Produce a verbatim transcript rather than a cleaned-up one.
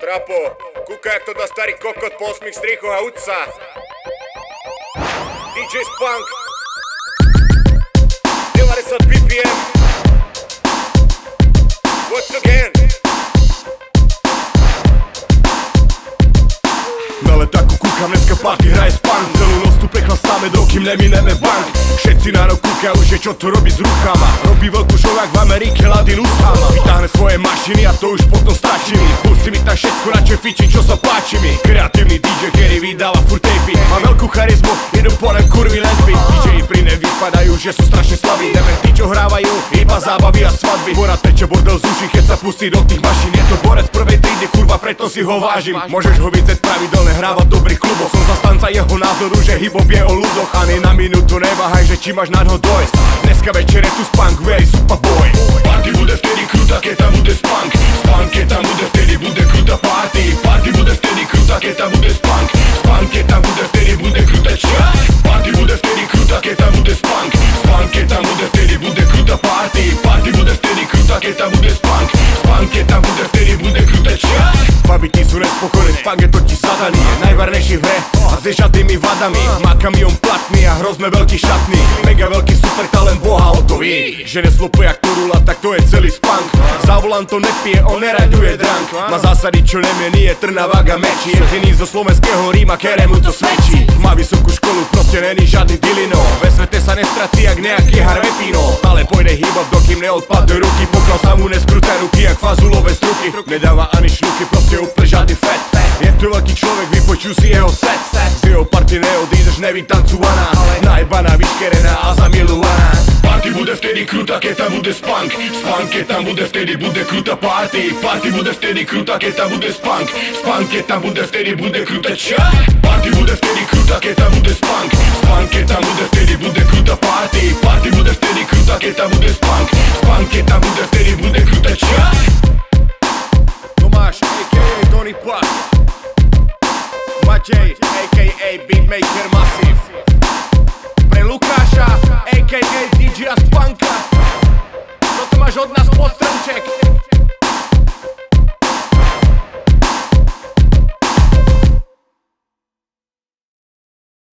Trapo, kúka jak to dá starý kokot po osmých strichoch a uca. dý džej Spunk deväťdesiat bé pé em. Once again. Na letáku kúkam, dneska party hraje Spunk. Celú noc tu pekla stáme, dokým nemineme bank. Všetci na rok kúkajú, že čo to robí s rukama. Robí veľkú show jak v Amerike, Ladin Usama. Vytáhne svoje mašiny a to už potom stačí mi. Pustí mi tak všetko, radšej fičí, čo sa páči mi. Kreatívny dý džej, ktorý vydáva furt tapy. Má veľkú charizmu, idú ponem kurvy lesby. dý džeji pri ne vypadajú, že sú strašne slaví. Neviem tí, čo hrávajú, iba zábavy a svadby. Borad teče bordel z uší, keď sa pustí do tých mašín. Je to borec prvej trídy, kurva, preto si ho vážim. Môžeš ho vidieť pravidelne hrávať v dobrých kluboch. Som zastanca jeho názoru, že hip-hop je o ľudoch. Ani na minútu neváhaj, že či máš na ňo dojsť. Dneska večer je tu Spunk, very superboy. Party bude vtedy krutá, keď tam bude Spunk. Spunk, keď tam bude, vtedy bude krutá party. Party bude vtedy krutá, keď tam bude Spunk. Spunk, keď tam bude, vtedy bude krutá ča. Party bude vtedy krutá, keď tam bude Spunk. Spunk, keď tam bude, vtedy bude krutá party. Party bude vtedy krutá, keď tam bude Spunk. Spunk, keď tam bude, vtedy bude krutá ča. Babiti sú nespokojné, Spunk je totiž zadaný. Je najvarnejší v hre a s žiadnymi vadami. Má kamión platný a hrozme veľký šatný. Mega veľký super talent, boha o to ví. Že neslopuje jak Turula, tak to je celý Spunk. Za volantom nepije, on neraďuje drank. Má zásady, čo nemení, je Trnavák a Meči. Jediný zo slovenského Ríma, kérému to svedčí. Má vysokú školu, proste není žiadny dilino. Ve svete sa nestrací jak nejaký Harvepino. Stále pôjde hýbať, dokým neodpadne ruky. Pokiaľ sa mu neskrúca ruky jak fazulové struky. Nedáva ani šľuky, proste úplne žiadny fet. Je tu veľký človek, vypočuj si jeho set. Z jeho party neodídeš nevytancovaná, najbaná, vyškerená a zamilovaná. Party bude vtedy krutá, keď tam bude Spunk. Spunk, keď tam bude, vtedy bude krutá party. Party bude vtedy krutá, keď tam bude Spunk. Spunk, keď tam bude, vtedy bude krutá ča. Party bude vtedy krutá, keď tam bude Spunk. Spunk, keď tam bude, vtedy bude krutá party. Party bude vtedy krutá, keď tam bude Spunk. Spunk, keď tam bude, vtedy bude krutá ča. Tomáš, á ká á. Tony Plat, Matej, á ká á. Beatmaker Massive. Pre Lukáša, á ká á. dý džej a Spunka. Toto máš od nás podstrček.